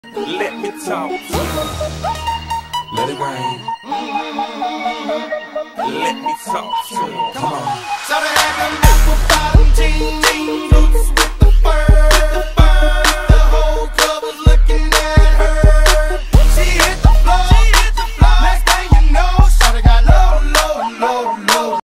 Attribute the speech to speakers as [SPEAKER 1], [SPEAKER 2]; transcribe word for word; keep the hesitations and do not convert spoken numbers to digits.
[SPEAKER 1] Let me talk to you. Let it rain. Let me talk to you. Come on. So they have them apple bottom jeans.